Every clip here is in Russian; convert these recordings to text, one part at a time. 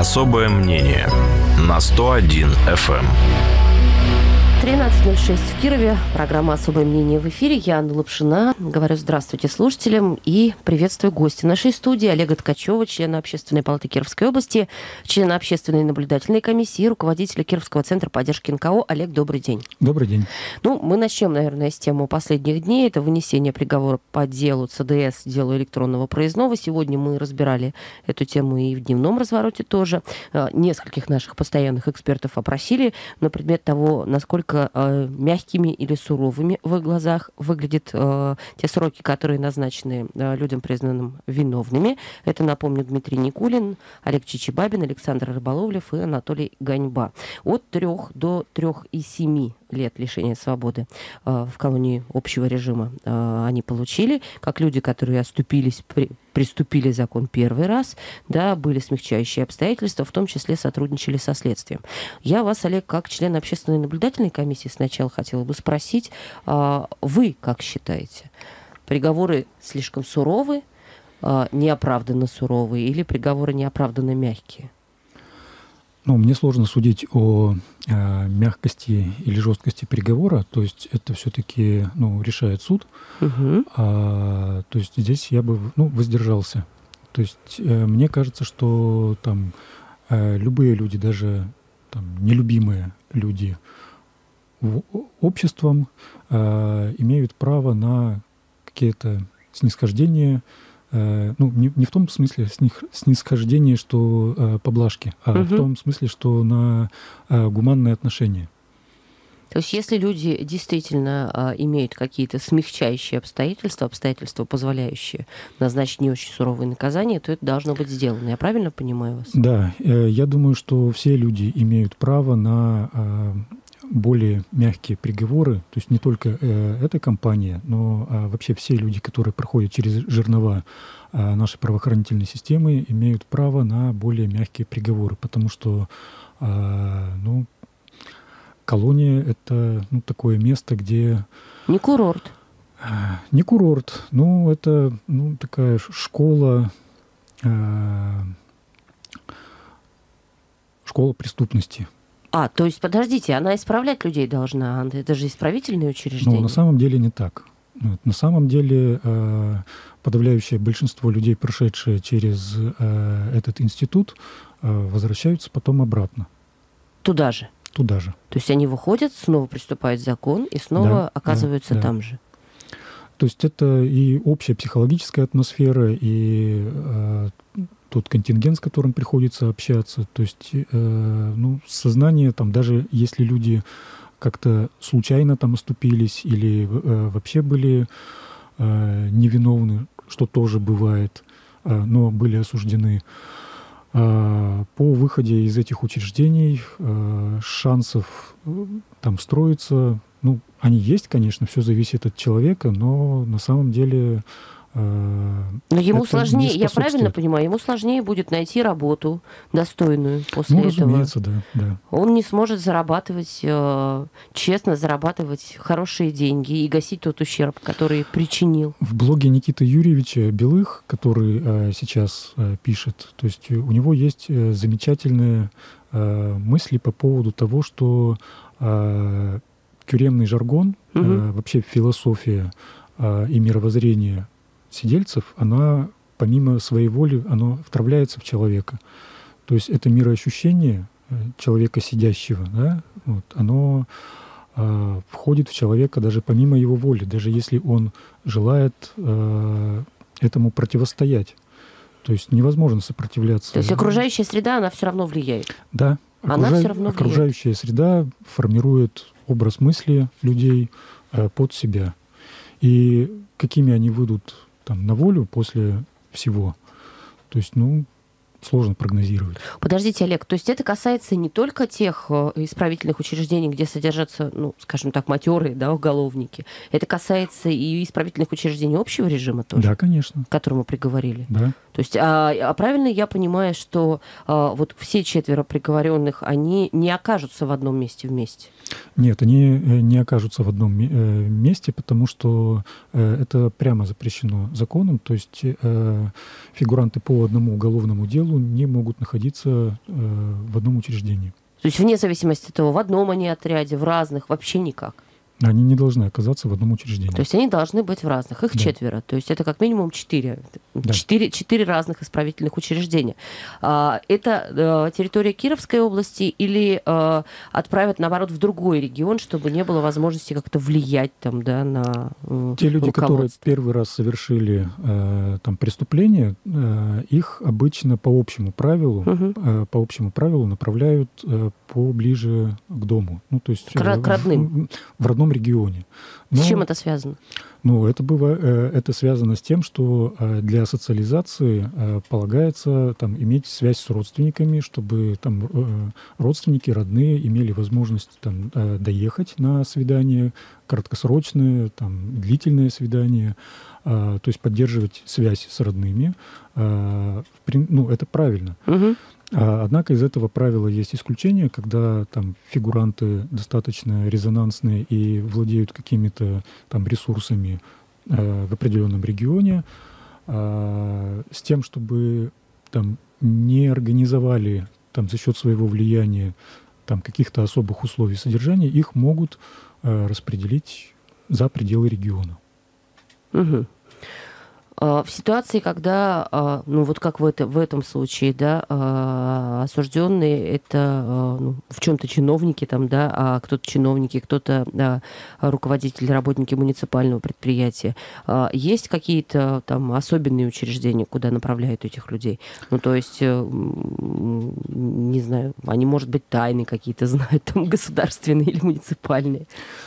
Особое мнение на 101 FM. 13:06 в Кирове. Программа «Особое мнение» в эфире. Я Анна Лапшина. Говорю здравствуйте слушателям и приветствую гостя нашей студии Олега Ткачева, члена Общественной палаты Кировской области, члена Общественной наблюдательной комиссии, руководителя Кировского центра поддержки НКО. Олег, добрый день. Добрый день. Мы начнем, наверное, с темы последних дней. Это вынесение приговора по делу ЦДС, делу электронного проездного. Сегодня мы разбирали эту тему и в дневном развороте тоже. Нескольких наших постоянных экспертов опросили на предмет того, насколько мягкими или суровыми в их глазах выглядят те сроки, которые назначены людям, признанным виновными. Это, напомню, Дмитрий Никулин, Олег Чичибабин, Александр Рыболовлев и Анатолий Ганьба. От 3 до 3,7 лет лишения свободы в колонии общего режима они получили, как люди, которые приступили закон первый раз, да, были смягчающие обстоятельства, в том числе сотрудничали со следствием. Я вас, Олег, как член общественной наблюдательной комиссии сначала хотела бы спросить, вы как считаете, приговоры слишком суровы, неоправданно суровые или приговоры неоправданно мягкие? Мне сложно судить о мягкости или жесткости приговора, то есть это все-таки решает суд. То есть здесь я бы воздержался. То есть мне кажется, что там любые люди, даже нелюбимые люди обществом, имеют право на какие-то снисхождения. Не в том смысле снисхождение, что поблажки, а в том смысле, что на гуманные отношения. То есть если люди действительно имеют какие-то смягчающие обстоятельства, позволяющие назначить не очень суровые наказания, то это должно быть сделано. Я правильно понимаю вас? Да, я думаю, что все люди имеют право на более мягкие приговоры, то есть не только эта компания, но вообще все люди, которые проходят через жернова нашей правоохранительной системы, имеют право на более мягкие приговоры, потому что колония — это такое место, где... Не курорт. Не курорт, это такая школа преступности. То есть, подождите, она исправлять людей должна, это же исправительное учреждение? На самом деле не так. На самом деле подавляющее большинство людей, прошедшие через этот институт, возвращаются потом обратно. Туда же? Туда же. То есть они выходят, снова приступают закон и снова оказываются там же? То есть это и общая психологическая атмосфера, и тот контингент, с которым приходится общаться. То есть сознание, даже если люди как-то случайно оступились или вообще были невиновны, что тоже бывает, но были осуждены, по выходе из этих учреждений шансов встроиться, они есть, конечно, все зависит от человека, но на самом деле... Но ему сложнее, я правильно понимаю, ему сложнее будет найти работу достойную после этого. Разумеется, да. Он не сможет зарабатывать, честно зарабатывать хорошие деньги и гасить тот ущерб, который причинил. В блоге Никиты Юрьевича Белых, который сейчас пишет, то есть у него есть замечательные мысли по поводу того, что тюремный жаргон, вообще философия и мировоззрение сидельцев, она помимо своей воли, она втравляется в человека. То есть это мироощущение человека сидящего, оно входит в человека даже помимо его воли, даже если он желает этому противостоять. То есть невозможно сопротивляться. То есть окружающая среда, она все равно влияет? Да. Окружающая среда формирует образ мысли людей под себя. И какими они выйдут на волю после всего, то есть, сложно прогнозировать. Подождите, Олег, то есть это касается не только тех исправительных учреждений, где содержатся, скажем так, матерые, уголовники. Это касается и исправительных учреждений общего режима тоже? Да, конечно. К которому приговорили? Да. То есть, правильно я понимаю, что вот все 4 приговоренных, они не окажутся в одном месте вместе? Нет, они не окажутся в одном месте, потому что это прямо запрещено законом. То есть фигуранты по одному уголовному делу не могут находиться в одном учреждении. То есть вне зависимости от того, в одном они отряде, в разных, вообще никак? Они не должны оказаться в одном учреждении. То есть они должны быть в разных. Их 4. То есть это как минимум 4. Да. 4 разных исправительных учреждения. Это территория Кировской области или отправят, наоборот, в другой регион, чтобы не было возможности как-то влиять там, да, на те люди, которые первый раз совершили там преступление, их обычно по общему правилу направляют поближе к дому. Ну, то есть к родным. В родном регионе. С чем это связано? Ну, это связано с тем, что для социализации полагается там, иметь связь с родственниками, чтобы там, родственники, родные имели возможность там, доехать на свидание, краткосрочное, там, длительное свидание, то есть поддерживать связь с родными. Ну, это правильно. Угу. Однако из этого правила есть исключение, когда там фигуранты достаточно резонансные и владеют какими-то там ресурсами в определенном регионе, с тем, чтобы там не организовали там за счет своего влияния там каких-то особых условий содержания, их могут распределить за пределы региона. Угу. В ситуации, когда, ну вот как в этом случае, да, осужденные это в чем-то чиновники там, да, а кто-то чиновники, кто-то руководители, работники муниципального предприятия, есть какие-то там особенные учреждения, куда направляют этих людей? Ну то есть, не знаю, они, может быть, тайны какие-то знают, там государственные или муниципальные?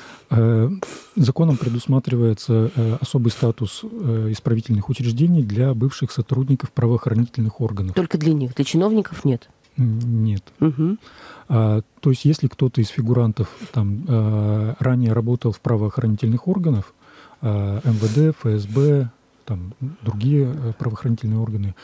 Законом предусматривается особый статус исправительных учреждений для бывших сотрудников правоохранительных органов. Только для них? Для чиновников нет? Нет. Угу. То есть если кто-то из фигурантов там, ранее работал в правоохранительных органах, МВД, ФСБ, там, другие правоохранительные органы,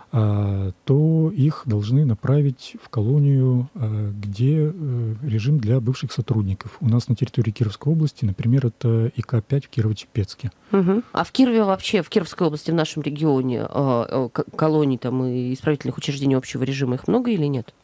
то их должны направить в колонию, где режим для бывших сотрудников. У нас на территории Кировской области, например, это ИК-5 в Кирово-Чепецке. Угу. А в Кирове вообще, в Кировской области, в нашем регионе, колоний там и исправительных учреждений общего режима, их много или нет?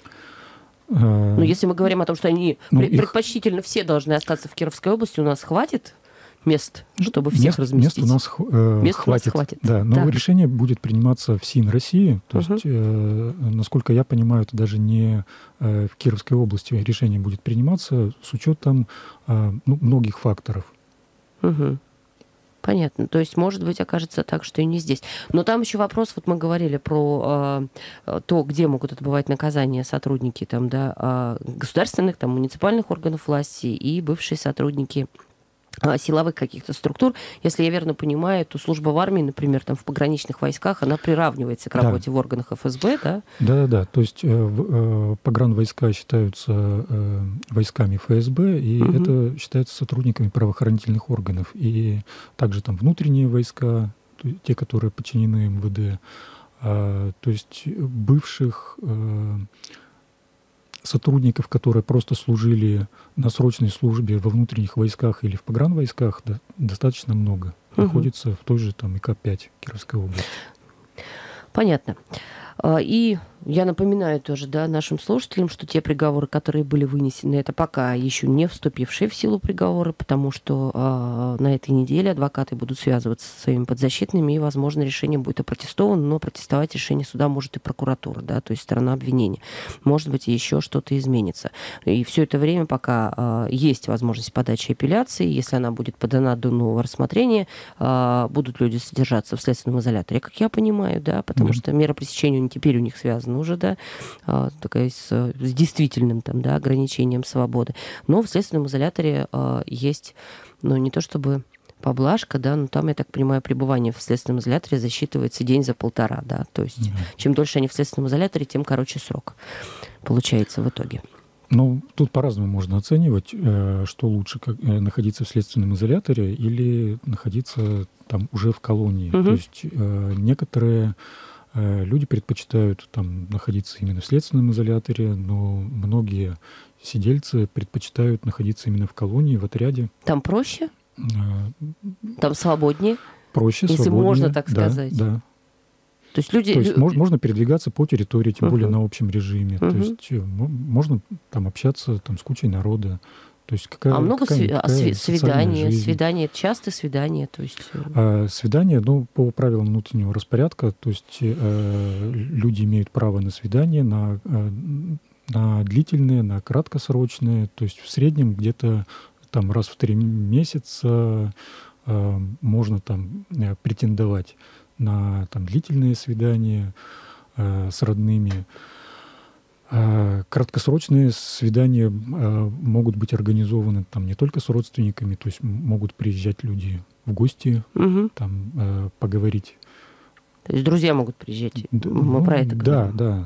Ну, если мы говорим о том, что они предпочтительно все должны остаться в Кировской области, у нас хватит мест, чтобы всех разместить? Мест у нас хватит. Да, но решение будет приниматься в СИН России. То есть, насколько я понимаю, это даже не в Кировской области решение будет приниматься с учетом многих факторов. Угу. Понятно. То есть, может быть, окажется так, что и не здесь. Но там еще вопрос, вот мы говорили про то, где могут отбывать наказание сотрудники там, да, государственных, там, муниципальных органов власти и бывшие сотрудники силовых каких-то структур. Если я верно понимаю, то служба в армии, например, там в пограничных войсках, она приравнивается к работе в органах ФСБ, да? Да. То есть погранвойска считаются войсками ФСБ, и это считается сотрудниками правоохранительных органов. И также там внутренние войска, те, которые подчинены МВД, то есть бывших сотрудников, которые просто служили на срочной службе во внутренних войсках или в погранвойсках, достаточно много. Находится в той же там ИК-5 Кировской области. Понятно. И я напоминаю тоже, да, нашим слушателям, что те приговоры, которые были вынесены, это пока еще не вступившие в силу приговоры, потому что на этой неделе адвокаты будут связываться со своими подзащитными, и, возможно, решение будет опротестовано, но протестовать решение суда может и прокуратура, да, то есть сторона обвинения. Может быть, еще что-то изменится. И все это время, пока есть возможность подачи апелляции, если она будет подана до нового рассмотрения, будут люди содержаться в следственном изоляторе, как я понимаю, да, потому что мера пресечения теперь у них связана уже, да, такая с действительным там, да, ограничением свободы. Но в следственном изоляторе есть, ну, не то чтобы поблажка, да, но там, я так понимаю, пребывание в следственном изоляторе засчитывается день за полтора, да, то есть чем дольше они в следственном изоляторе, тем короче срок получается в итоге. Ну, тут по-разному можно оценивать, что лучше, находиться в следственном изоляторе или находиться там уже в колонии. То есть некоторые Люди предпочитают там находиться именно в следственном изоляторе, но многие сидельцы предпочитают находиться именно в колонии, в отряде. Там проще? А, Там свободнее? Проще, если свободнее. можно так Да, сказать. да. То есть люди... То есть можно передвигаться по территории, тем более на общем режиме. То Мгм. есть можно там общаться там, с кучей народа. То есть А много социальная свиданий? жизнь. Свидания, это часто свидания? То есть... Свидания, ну, по правилам внутреннего распорядка, то есть люди имеют право на свидание, на длительные, на краткосрочные. То есть в среднем где-то там раз в 3 месяца можно там претендовать на там, длительные свидания с родными. Краткосрочные свидания могут быть организованы там не только с родственниками, то есть могут приезжать люди в гости, Мгм. там поговорить. То есть друзья могут приезжать. Мы про это говорим. Да.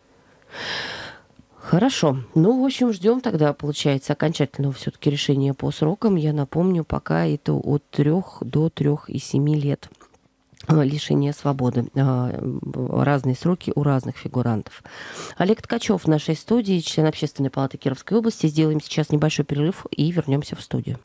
Хорошо. Ну, в общем, ждем тогда, получается, окончательного все-таки решения по срокам. Я напомню, пока это от 3 до 3,7 лет лишения свободы. Разные сроки у разных фигурантов. Олег Ткачев в нашей студии, член Общественной палаты Кировской области. Сделаем сейчас небольшой перерыв и вернемся в студию.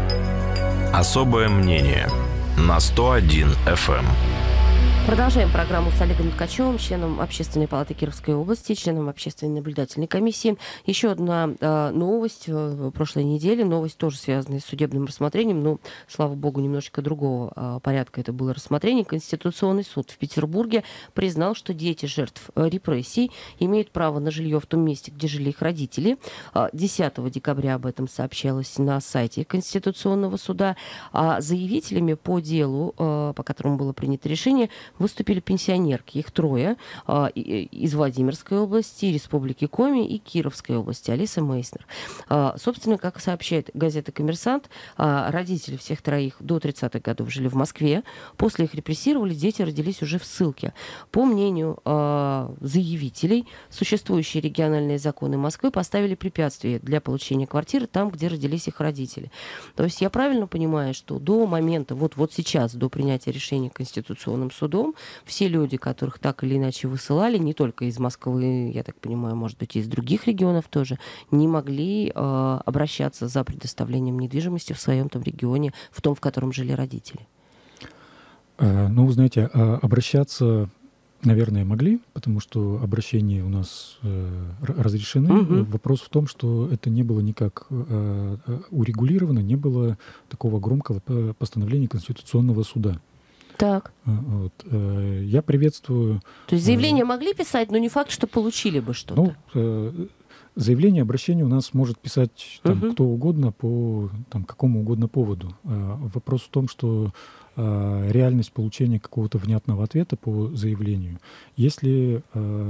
Особое мнение на 101 FM. Продолжаем программу с Олегом Ткачевым, членом Общественной палаты Кировской области, членом Общественной наблюдательной комиссии. Еще одна новость прошлой недели, новость тоже связанная с судебным рассмотрением, но, слава богу, немножечко другого порядка это было рассмотрение. Конституционный суд в Петербурге признал, что дети жертв репрессий имеют право на жилье в том месте, где жили их родители. 10 декабря об этом сообщалось на сайте Конституционного суда. А заявителями по делу, по которому было принято решение, выступили пенсионерки. Их 3 из Владимирской области, Республики Коми и Кировской области. Алиса Мейснер. Собственно, как сообщает газета «Коммерсант», родители всех 3 до 30-х годов жили в Москве. После их репрессировали, дети родились уже в ссылке. По мнению заявителей, существующие региональные законы Москвы поставили препятствия для получения квартиры там, где родились их родители. То есть я правильно понимаю, что до момента, вот сейчас, до принятия решения Конституционным судом, все люди, которых так или иначе высылали, не только из Москвы, я так понимаю, может быть, и из других регионов тоже, не могли обращаться за предоставлением недвижимости в своем там регионе, в том, в котором жили родители. Ну, вы знаете, обращаться, наверное, могли, потому что обращения у нас разрешены. Мгм. Вопрос в том, что это не было никак урегулировано, не было такого громкого постановления Конституционного суда. Так. Вот. Я приветствую... То есть заявление могли писать, но не факт, что получили бы что-то. Ну, заявление, обращение у нас может писать там, кто угодно по там, какому угодно поводу. Вопрос в том, что реальность получения какого-то внятного ответа по заявлению. Если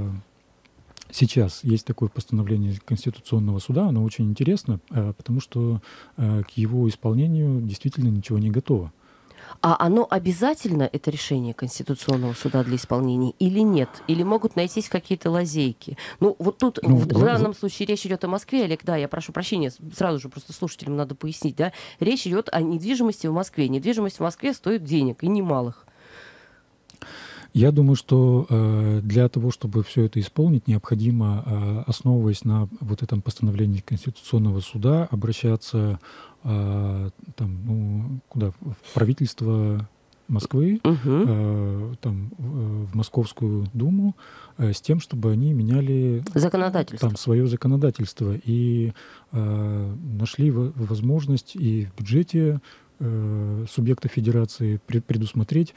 сейчас есть такое постановление Конституционного суда, оно очень интересно, потому что к его исполнению действительно ничего не готово. А оно обязательно, это решение Конституционного суда для исполнения, или нет? Или могут найтись какие-то лазейки? Ну, вот тут в данном случае речь идет о Москве, Олег, да, я прошу прощения, сразу же просто слушателям надо пояснить, да, речь идет о недвижимости в Москве. Недвижимость в Москве стоит денег, и немалых. Я думаю, что для того, чтобы все это исполнить, необходимо, основываясь на вот этом постановлении Конституционного суда, обращаться куда? В правительство Москвы, там, в Московскую Думу, с тем, чтобы они меняли там свое законодательство и нашли возможность и в бюджете субъекта федерации предусмотреть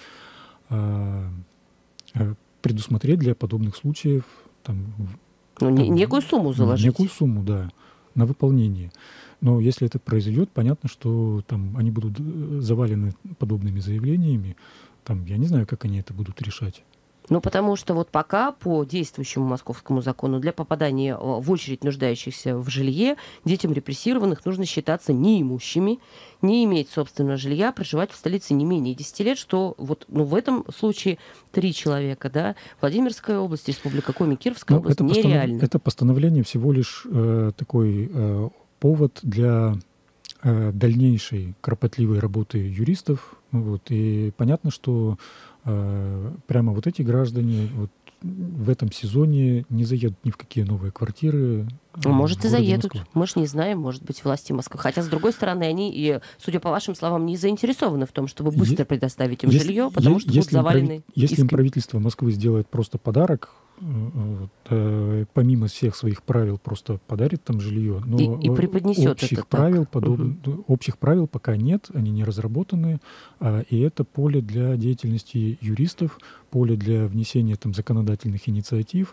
для подобных случаев некую сумму заложить. Некую сумму, да, на выполнение. Но если это произойдет, понятно, что там они будут завалены подобными заявлениями. Там, я не знаю, как они это будут решать. Ну, потому что вот пока по действующему московскому закону для попадания в очередь нуждающихся в жилье детям репрессированных нужно считаться неимущими, не иметь собственного жилья, проживать в столице не менее 10 лет, что вот, в этом случае 3 человека, да, Владимирская область, Республика Коми, Кировская область, нереально. Это постановление всего лишь такой повод для дальнейшей кропотливой работы юристов. Вот. И понятно, что прямо вот эти граждане вот в этом сезоне не заедут ни в какие новые квартиры. Может, и заедут. Москвы. Мы ж не знаем, может быть, власти Москвы. Хотя, с другой стороны, они, и, судя по вашим словам, не заинтересованы в том, чтобы быстро предоставить им жилье, потому что будут завалены Если им исками. правительство Москвы сделает просто подарок, помимо всех своих правил просто подарит там жилье, но и преподнесет общих это правил, так. общих правил пока нет, они не разработаны, и это поле для деятельности юристов, поле для внесения там законодательных инициатив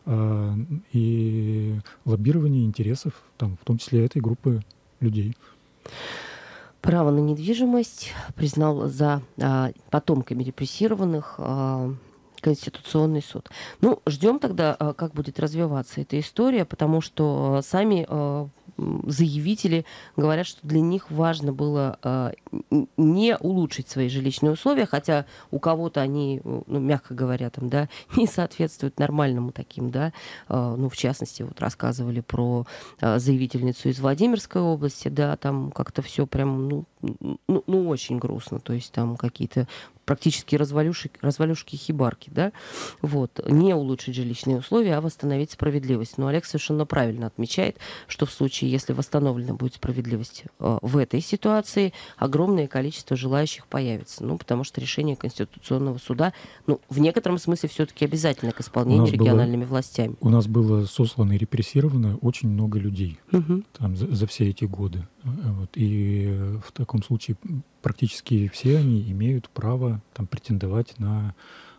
и лоббирования интересов, там, в том числе этой группы людей. Право на недвижимость признал за потомками репрессированных Конституционный суд. Ну, ждем тогда, как будет развиваться эта история, потому что сами заявители говорят, что для них важно было не улучшить свои жилищные условия, хотя у кого-то они, ну, мягко говоря, там, да, не соответствуют нормальному таким, да, ну, в частности, вот рассказывали про заявительницу из Владимирской области, да, там как-то все прям, ну, очень грустно, то есть там какие-то практически развалюшки хибарки, да, вот, не улучшить жилищные условия, а восстановить справедливость. Но Олег совершенно правильно отмечает, что в случае, если восстановлена будет справедливость в этой ситуации, огромное количество желающих появится, ну, потому что решение Конституционного суда, ну, в некотором смысле все-таки обязательно к исполнению региональными властями. У нас было сослано и репрессировано очень много людей там, за все эти годы. Вот, и в таком случае практически все они имеют право там, претендовать на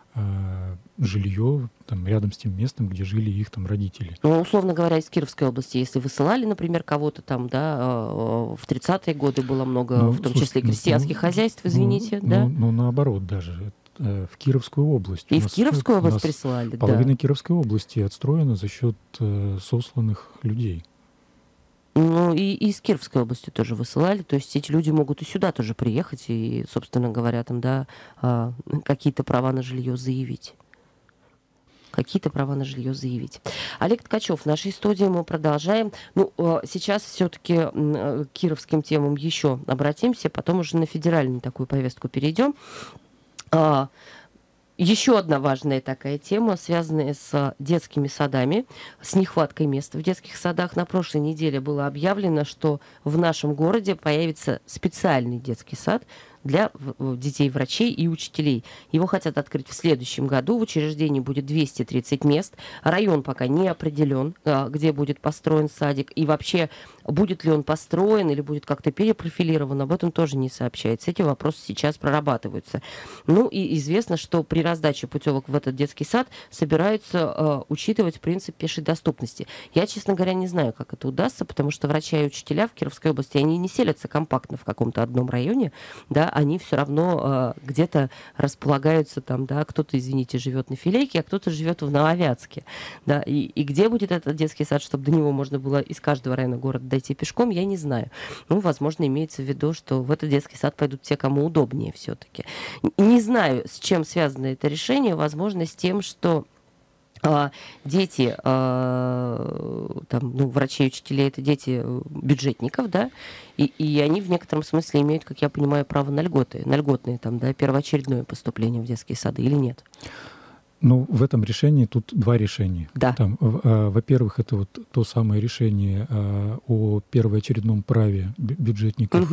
жилье там, рядом с тем местом, где жили их там родители. Ну, условно говоря, из Кировской области, если высылали, например, кого-то там, да, в 30-е годы было много, в том числе крестьянских хозяйств, извините, да? Ну, наоборот даже. В Кировскую область. И в Кировскую область присылали, да. Половина Кировской области отстроена за счет сосланных людей. Ну, и из Кировской области тоже высылали. То есть эти люди могут и сюда тоже приехать и, собственно говоря, там, да, какие-то права на жилье заявить. Какие-то права на жилье заявить. Олег Ткачев, в нашей студии, мы продолжаем. Ну, сейчас все-таки к кировским темам еще обратимся, потом уже на федеральную такую повестку перейдем. Еще одна важная такая тема, связанная с детскими садами, с нехваткой мест в детских садах. На прошлой неделе было объявлено, что в нашем городе появится специальный детский сад для детей, врачей и учителей. Его хотят открыть в следующем году. В учреждении будет 230 мест. Район пока не определен, где будет построен садик. И вообще, будет ли он построен или будет как-то перепрофилирован, об этом тоже не сообщается. Эти вопросы сейчас прорабатываются. Ну и известно, что при раздаче путевок в этот детский сад собираются учитывать принцип пешей доступности. Я, честно говоря, не знаю, как это удастся, потому что врачи и учителя в Кировской области, они не селятся компактно в каком-то одном районе, да, они все равно где-то располагаются там, да, кто-то, извините, живет на Филейке, а кто-то живет в Нововятске, да, и где будет этот детский сад, чтобы до него можно было из каждого района города дойти пешком, я не знаю. Ну, возможно, имеется в виду, что в этот детский сад пойдут те, кому удобнее все-таки. Не знаю, с чем связано это решение, возможно, с тем, что дети, там, ну, врачей и учителей, это дети бюджетников, да, и они в некотором смысле имеют, как я понимаю, право на льготные, там, да, первоочередное поступление в детские сады или нет? Ну, в этом решении тут два решения. Да. Там, во-первых, это вот то самое решение о первоочередном праве бюджетников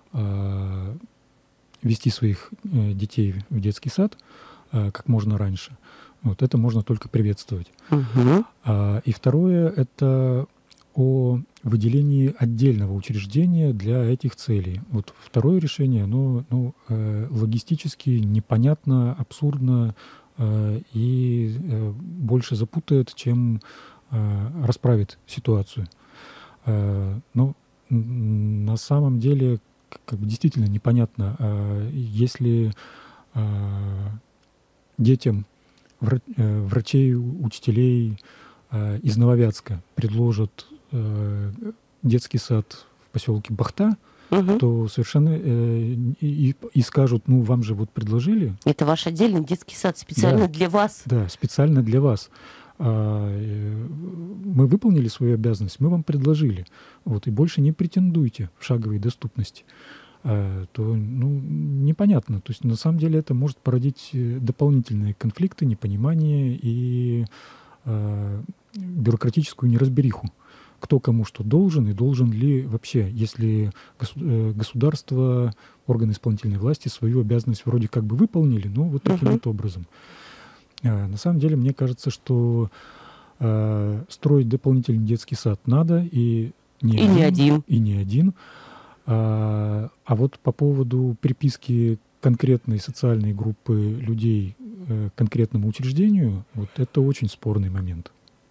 вести своих детей в детский сад как можно раньше. Вот это можно только приветствовать. И второе — это о выделении отдельного учреждения для этих целей. Вот второе решение, оно логистически непонятно, абсурдно и больше запутает, чем расправит ситуацию. Но на самом деле как бы действительно непонятно, если детям врачей, учителей из Нововятска предложат детский сад в поселке Бахта, то совершенно и скажут, ну, вам же вот предложили. Это ваш отдельный детский сад специально для вас. Да, специально для вас. Мы выполнили свою обязанность, мы вам предложили. Вот, и больше не претендуйте в шаговой доступности. то непонятно. То есть на самом деле это может породить дополнительные конфликты, непонимание и бюрократическую неразбериху. Кто кому что должен и должен ли вообще, если государство, органы исполнительной власти свою обязанность вроде как бы выполнили, но вот таким вот образом. На самом деле, мне кажется, что строить дополнительный детский сад надо, и не один. А вот по поводу приписки конкретной социальной группы людей к конкретному учреждению, вот это очень спорный момент.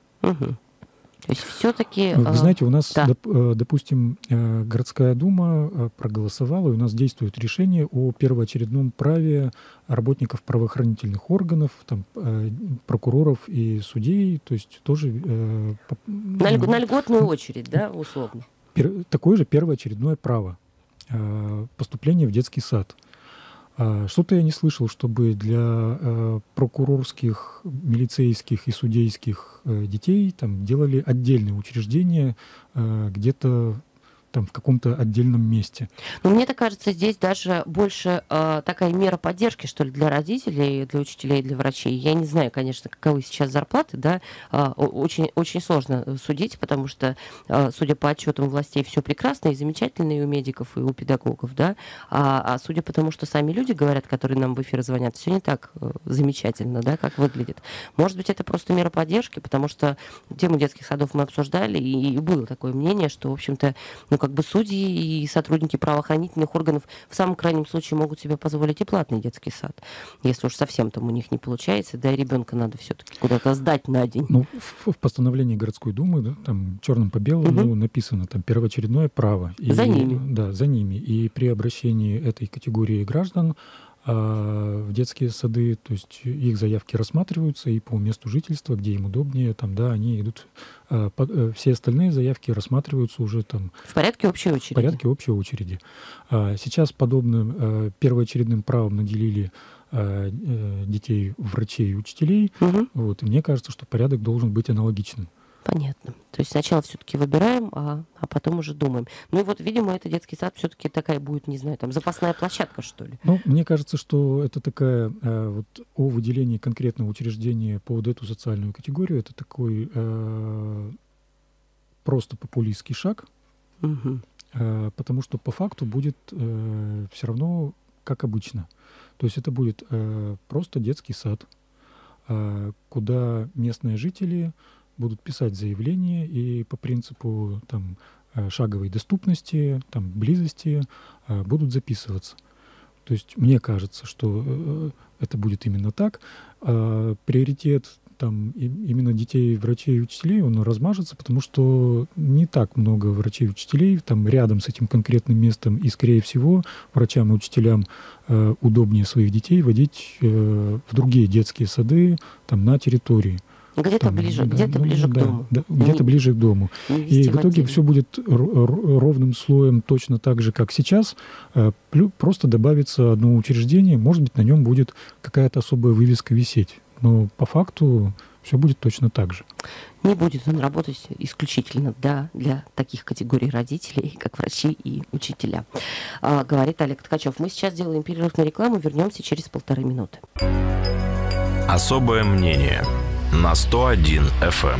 То есть все-таки... Вы знаете, у нас, допустим, городская дума проголосовала, и у нас действует решение о первоочередном праве работников правоохранительных органов, там, прокуроров и судей, то есть тоже... На льготную очередь, да, условно? Такое же первоочередное право поступления в детский сад. Что-то я не слышал, чтобы для прокурорских, милицейских и судейских детей там делали отдельные учреждения где-то там в каком-то отдельном месте. Но мне так кажется, здесь даже больше такая мера поддержки, что ли, для родителей, для учителей, для врачей. Я не знаю, конечно, каковы сейчас зарплаты, да, очень, очень сложно судить, потому что, судя по отчетам властей, все прекрасно и замечательно и у медиков, и у педагогов, да, а судя по тому, что сами люди говорят, которые нам в эфир звонят, все не так замечательно, да, как выглядит. Может быть, это просто мера поддержки, потому что тему детских садов мы обсуждали, и было такое мнение, что, в общем-то, как бы судьи и сотрудники правоохранительных органов в самом крайнем случае могут себе позволить и платный детский сад. Если уж совсем там у них не получается, да и ребенка надо все-таки куда-то сдать на день. Ну, в постановлении городской думы, да, там черным по белому написано там первоочередное право. И, за ними. Да, за ними. И при обращении этой категории граждан в детские сады, то есть их заявки рассматриваются и по месту жительства, где им удобнее, там, да, они идут. Все остальные заявки рассматриваются уже там... В порядке общей очереди. В порядке общей очереди. Сейчас подобным первоочередным правом наделили детей врачей и учителей. Вот, и мне кажется, что порядок должен быть аналогичным. Понятно. То есть сначала все-таки выбираем, а потом уже думаем. Ну и вот, видимо, это детский сад все-таки такая будет, не знаю, там запасная площадка, что ли? Ну, мне кажется, что это такая вот о выделении конкретного учреждения под эту социальную категорию, это такой просто популистский шаг, потому что по факту будет все равно как обычно. То есть это будет просто детский сад, куда местные жители будут писать заявления и по принципу там, шаговой доступности, там, близости будут записываться. То есть мне кажется, что это будет именно так. Приоритет там, именно детей, врачей и учителей, он размажется, потому что не так много врачей и учителей там, рядом с этим конкретным местом, и, скорее всего, врачам и учителям удобнее своих детей водить в другие детские сады там, на территории. Где-то ближе, ближе к дому. Да, где-то ближе к дому. И в итоге все будет ровным слоем точно так же, как сейчас. Просто добавится одно учреждение, может быть, на нем будет какая-то особая вывеска висеть. Но по факту все будет точно так же. Не будет он работать исключительно для таких категорий родителей, как врачи и учителя. Говорит Олег Ткачев. Мы сейчас делаем перерыв на рекламу, вернемся через 1,5 минуты. Особое мнение на 101 FM.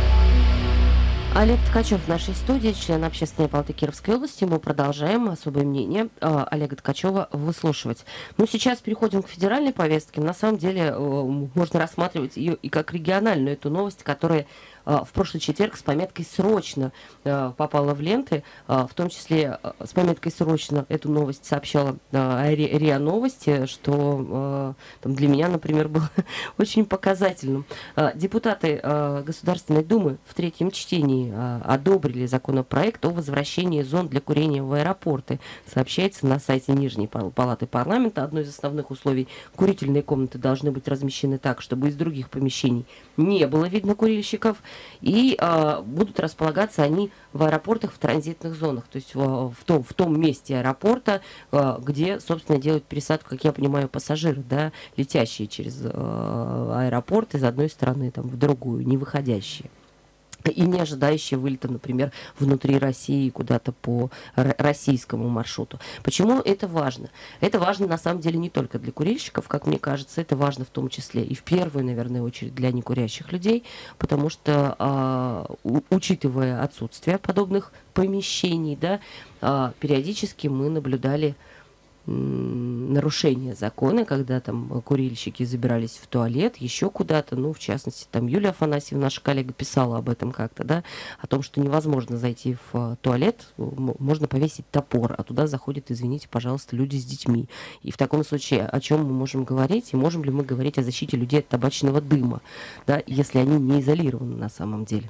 Олег Ткачев в нашей студии, член Общественной палаты Кировской области. Мы продолжаем особое мнение Олега Ткачева выслушивать. Ну, сейчас переходим к федеральной повестке. На самом деле можно рассматривать ее и как региональную эту новость, которая в прошлый четверг с пометкой «Срочно» попала в ленты. В том числе с пометкой «Срочно» эту новость сообщала РИА Новости, что для меня, например, было очень показательным. Депутаты Государственной Думы в третьем чтении одобрили законопроект о возвращении зон для курения в аэропорты. Сообщается на сайте Нижней Палаты парламента. Одно из основных условий – курительные комнаты должны быть размещены так, чтобы из других помещений не было видно курильщиков. И будут располагаться они в аэропортах, в транзитных зонах, то есть в том месте аэропорта, где, собственно, делают пересадку, как я понимаю, пассажиры, да, летящие через аэропорт из одной страны там, в другую, не выходящие. и не ожидающие вылета, например, внутри России куда-то по российскому маршруту. Почему это важно? Это важно, на самом деле, не только для курильщиков, как мне кажется, это важно в том числе и в первую, наверное, очередь для некурящих людей, потому что, учитывая отсутствие подобных помещений, да, периодически мы наблюдали нарушение закона, когда там курильщики забирались в туалет, еще куда-то, ну, в частности, там Юлия Афанасьевна, наша коллега, писала об этом как-то, да, о том, что невозможно зайти в туалет, можно повесить топор, а туда заходят, извините, пожалуйста, люди с детьми. И в таком случае о чем мы можем говорить, и можем ли мы говорить о защите людей от табачного дыма, да, если они не изолированы на самом деле?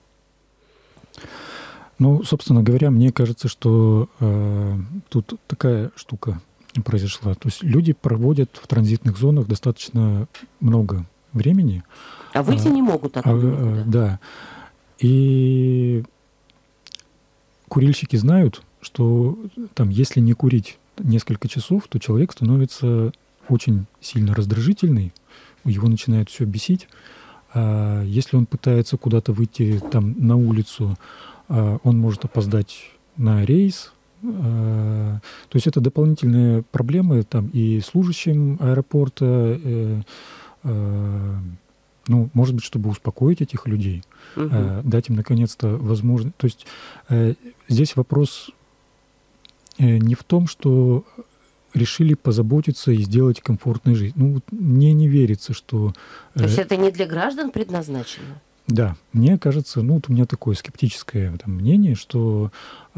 Ну, собственно говоря, мне кажется, что тут такая штука произошла. То есть люди проводят в транзитных зонах достаточно много времени. А выйти не могут оттуда. Да. И курильщики знают, что там, если не курить несколько часов, то человек становится очень сильно раздражительный, его начинает все бесить. А если он пытается куда-то выйти там на улицу, он может опоздать на рейс. То есть это дополнительные проблемы там и служащим аэропорта, ну, может быть, чтобы успокоить этих людей, дать им наконец-то возможность. То есть здесь вопрос не в том, что решили позаботиться и сделать комфортной жизнь. Ну, мне не верится, что... То есть это не для граждан предназначено? Да, мне кажется, ну, вот у меня такое скептическое там мнение, что...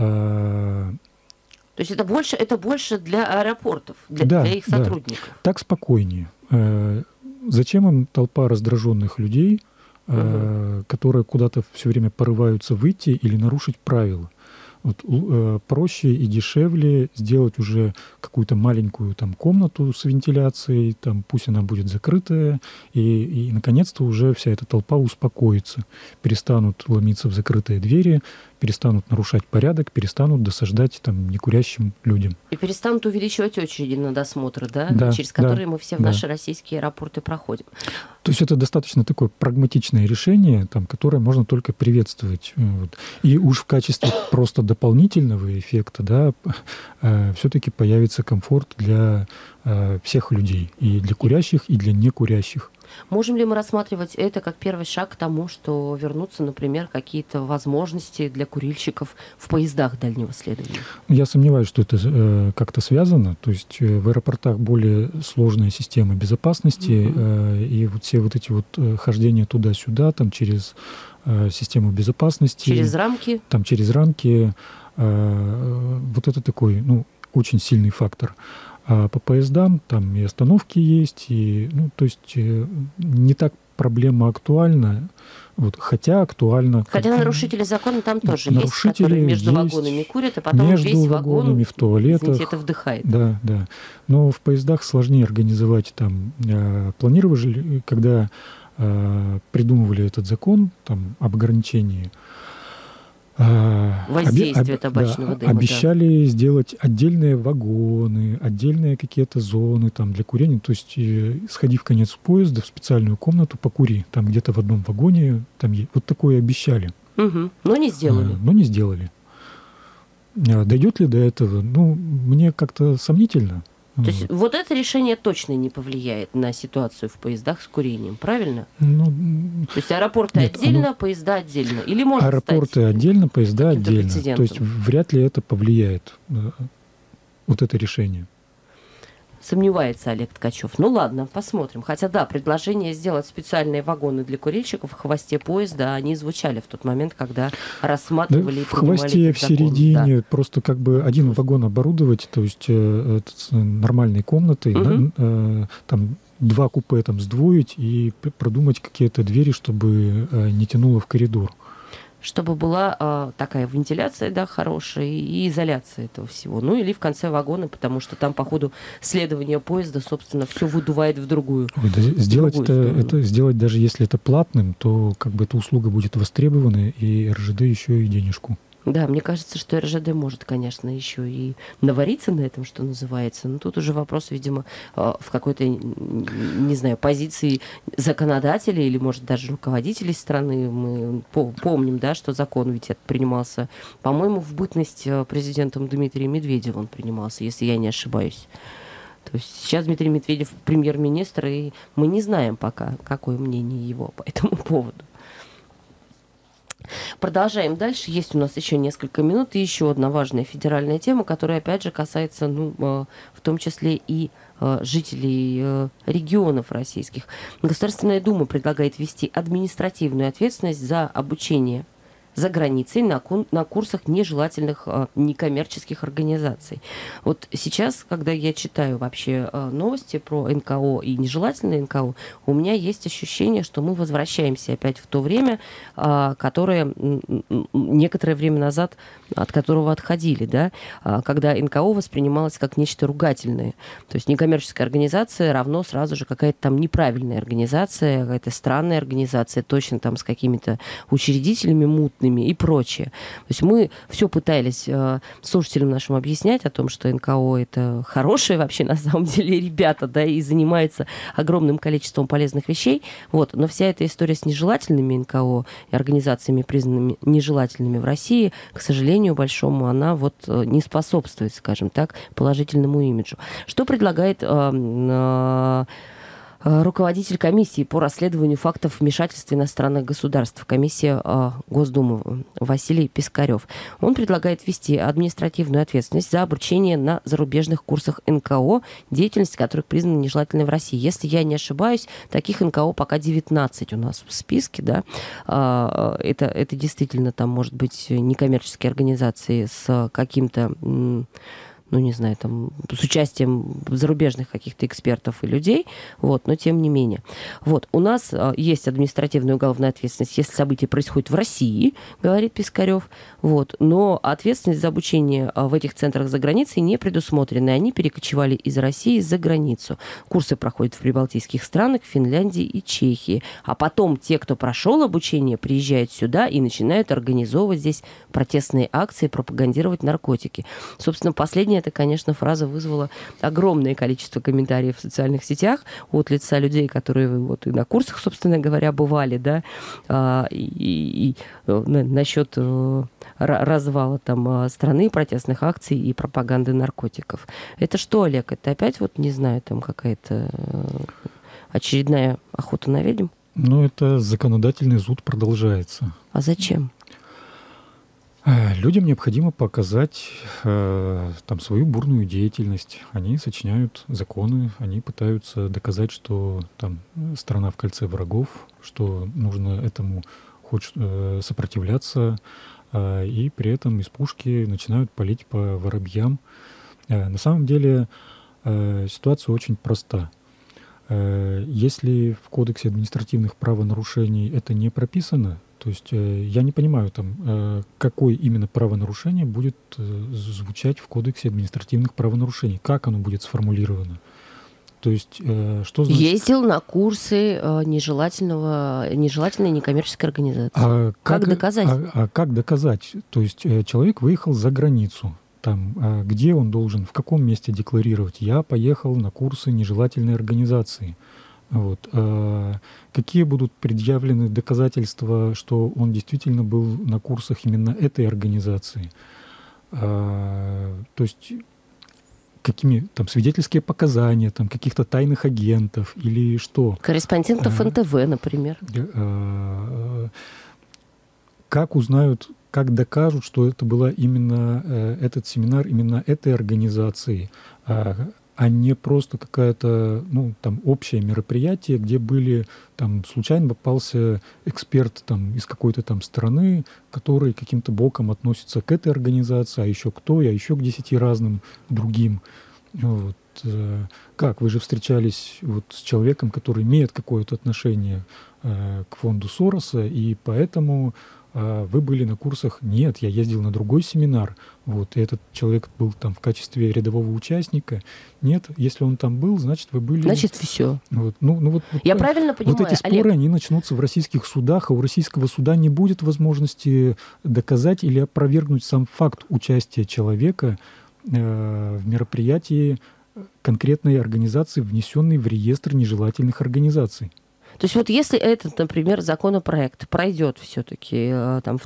То есть это больше для аэропортов, для их сотрудников. Да. Так спокойнее. Зачем им толпа раздраженных людей, которые куда-то все время порываются выйти или нарушить правила? Вот, проще и дешевле сделать уже какую-то маленькую там комнату с вентиляцией, там, пусть она будет закрытая, и наконец-то уже вся эта толпа успокоится, перестанут ломиться в закрытые двери, перестанут нарушать порядок, перестанут досаждать там некурящим людям. И перестанут увеличивать очереди на досмотр, да? Через которые мы все в наши российские аэропорты проходим. То есть это достаточно такое прагматичное решение, там, которое можно только приветствовать. Вот. И уж в качестве просто дополнительного эффекта, да, все-таки появится комфорт для всех людей, и для курящих, и для некурящих. Можем ли мы рассматривать это как первый шаг к тому, что вернутся, например, какие-то возможности для курильщиков в поездах дальнего следования? Я сомневаюсь, что это как-то связано. То есть в аэропортах более сложная система безопасности, и вот все вот эти вот хождения туда-сюда, там через систему безопасности. Через рамки? Там через рамки. Вот это такой, ну, очень сильный фактор. А по поездам там и остановки есть, и, ну, то есть не так проблема актуальна, вот, хотя актуальна. Хотя нарушители закона там тоже есть, которые между вагонами курят, а потом между весь вагонами, вагон, в туалетах, извините, это вдыхает. Да, да. Но в поездах сложнее организовать там. Планировали, когда придумывали этот закон там, об ограничении воздействие табачного дыма. Обещали сделать отдельные вагоны, отдельные какие-то зоны там, для курения. То есть сходи в конец поезда в специальную комнату, покури. Там где-то в одном вагоне. Там вот такое обещали. Но не сделали. Но не сделали. Дойдет ли до этого? Ну, мне как-то сомнительно. То есть вот это решение точно не повлияет на ситуацию в поездах с курением, правильно? Ну, то есть аэропорты отдельно, поезда отдельно? Или может аэропорты отдельно, поезда отдельно. То есть вряд ли это повлияет, вот это решение. Сомневается Олег Ткачев. Ну ладно, посмотрим. Хотя да, предложение сделать специальные вагоны для курильщиков в хвосте поезда, они звучали в тот момент, когда рассматривали и принимали в хвосте, в середине, просто как бы один вагон оборудовать, то есть нормальной комнатой, там 2 купе там сдвоить и продумать какие-то двери, чтобы не тянуло в коридор. Чтобы была такая вентиляция, да, хорошая, и изоляция этого всего. Ну или в конце вагона, потому что там по ходу следования поезда, собственно, все выдувает в другую. Сделать даже если это платным, то как бы эта услуга будет востребована, и РЖД еще и денежку Да, мне кажется, что РЖД может, конечно, еще и навариться на этом, что называется. Но тут уже вопрос, видимо, в какой-то, не знаю, позиции законодателей или, может, даже руководителей страны. Мы помним, да, что закон ведь это принимался, по-моему, в бытность президентом Дмитрием Медведевым он принимался, если я не ошибаюсь. То есть сейчас Дмитрий Медведев премьер-министр, и мы не знаем пока, какое мнение его по этому поводу. Продолжаем дальше. Есть у нас еще несколько минут. И еще одна важная федеральная тема, которая, опять же, касается, в том числе и жителей регионов российских. Государственная Дума предлагает ввести административную ответственность за обучение за границей на курсах нежелательных некоммерческих организаций. Вот сейчас, когда я читаю вообще новости про НКО и нежелательные НКО, у меня есть ощущение, что мы возвращаемся опять в то время, которое некоторое время назад, от которого отходили, да, когда НКО воспринималось как нечто ругательное. То есть некоммерческая организация равно сразу же какая-то там неправильная организация, какая-то странная организация, точно там с какими-то учредителями мутными и прочее. То есть мы все пытались слушателям нашим объяснять о том, что НКО это хорошие вообще на самом деле ребята, да, и занимаются огромным количеством полезных вещей. Вот. Но вся эта история с нежелательными НКО и организациями, признанными нежелательными в России, к сожалению большому, она вот не способствует, скажем так, положительному имиджу. Что предлагает руководитель комиссии по расследованию фактов вмешательства иностранных государств, комиссия Госдумы Василий Пискарев. Он предлагает ввести административную ответственность за обучение на зарубежных курсах НКО, деятельность которых признана нежелательной в России. Если я не ошибаюсь, таких НКО пока 19 у нас в списке, да. Это действительно там может быть некоммерческие организации с каким-то, не знаю, там, с участием зарубежных каких-то экспертов и людей, вот, но тем не менее. Вот, у нас есть административная уголовная ответственность, если события происходят в России, говорит Пискарев, вот, но ответственность за обучение в этих центрах за границей не предусмотрена, и они перекочевали из России за границу. Курсы проходят в прибалтийских странах, Финляндии и Чехии, а потом те, кто прошел обучение, приезжают сюда и начинают организовывать здесь протестные акции, пропагандировать наркотики. Собственно, последняя эта, конечно, фраза вызвала огромное количество комментариев в социальных сетях от лица людей, которые вот и на курсах, собственно говоря, бывали, да, и насчет развала там страны, протестных акций и пропаганды наркотиков. Это что, Олег? Это опять вот, не знаю, там какая-то очередная охота на ведьм? Это законодательный зуд продолжается. А зачем? Людям необходимо показать там свою бурную деятельность. Они сочиняют законы, они пытаются доказать, что там страна в кольце врагов, что нужно этому сопротивляться, и при этом из пушки начинают палить по воробьям. На самом деле ситуация очень проста. Если в Кодексе административных правонарушений это не прописано, то есть я не понимаю, там, какое именно правонарушение будет звучать в Кодексе административных правонарушений, как оно будет сформулировано. То есть, что значит... Ездил на курсы нежелательной некоммерческой организации. Как доказать? Как доказать? То есть человек выехал за границу. Там, где он должен, в каком месте декларировать? Я поехал на курсы нежелательной организации. Вот. Какие будут предъявлены доказательства, что он действительно был на курсах именно этой организации? То есть какими там свидетельские показания там, каких-то тайных агентов или что? Корреспондентов НТВ, например. Как узнают, как докажут, что это была именно этот семинар именно этой организации, а не просто какое-то, там, общее мероприятие, где были, там, случайно попался эксперт, там, из какой-то там страны, который каким-то боком относится к этой организации, а еще к той, а еще к 10 разным другим. Вот. Как? Вы же встречались вот с человеком, который имеет какое-то отношение к фонду Сороса, и поэтому вы были на курсах? Нет, я ездил на другой семинар. Вот, и этот человек был там в качестве рядового участника. Нет, если он там был, значит, вы были... Значит, все. Вот, Я правильно понимаю, вот эти споры, Олег? они начнутся в российских судах, а у российского суда не будет возможности доказать или опровергнуть сам факт участия человека в мероприятии конкретной организации, внесенной в реестр нежелательных организаций. То есть вот если этот, например, законопроект пройдет все-таки там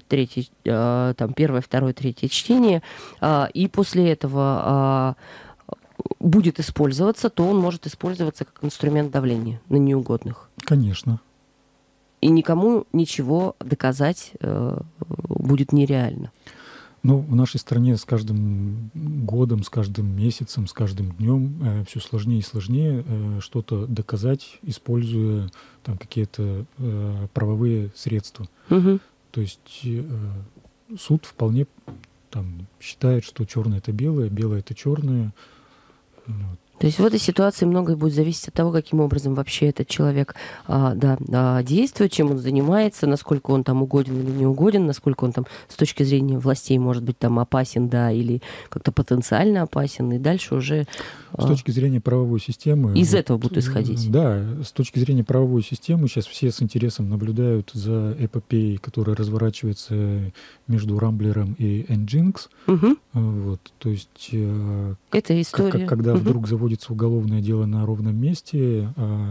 первое, второе, третье чтение, и после этого будет использоваться, то он может использоваться как инструмент давления на неугодных. Конечно. И никому ничего доказать будет нереально. Ну, в нашей стране с каждым годом, с каждым месяцем, с каждым днем все сложнее и сложнее что-то доказать, используя там какие-то правовые средства. Угу. То есть суд вполне там считает, что черное — это белое, белое — это черное. Вот. То есть в этой ситуации многое будет зависеть от того, каким образом вообще этот человек действует, чем он занимается, насколько он там угоден или не угоден, насколько он там с точки зрения властей может быть там опасен, да, или как-то потенциально опасен, и дальше уже... С точки зрения правовой системы... Из этого будут исходить. Да, с точки зрения правовой системы сейчас все с интересом наблюдают за эпопеей, которая разворачивается между Рамблером и Nginx. Угу. Вот, то есть... Это история. Когда вдруг заводится уголовное дело на ровном месте,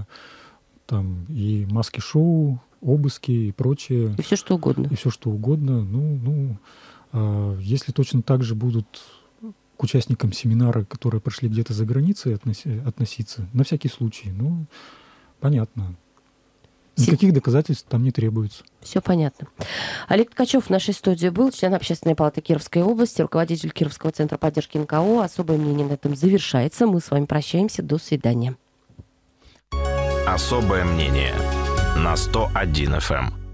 там и маски-шоу, обыски и прочее. И все что угодно. И все что угодно. Если точно так же будут к участникам семинара, которые прошли где-то за границей, относиться, на всякий случай, понятно. Никаких доказательств там не требуется. Все понятно. Олег Ткачев в нашей студии был, член Общественной палаты Кировской области, руководитель Кировского центра поддержки НКО. Особое мнение на этом завершается. Мы с вами прощаемся. До свидания. Особое мнение на 101 FM.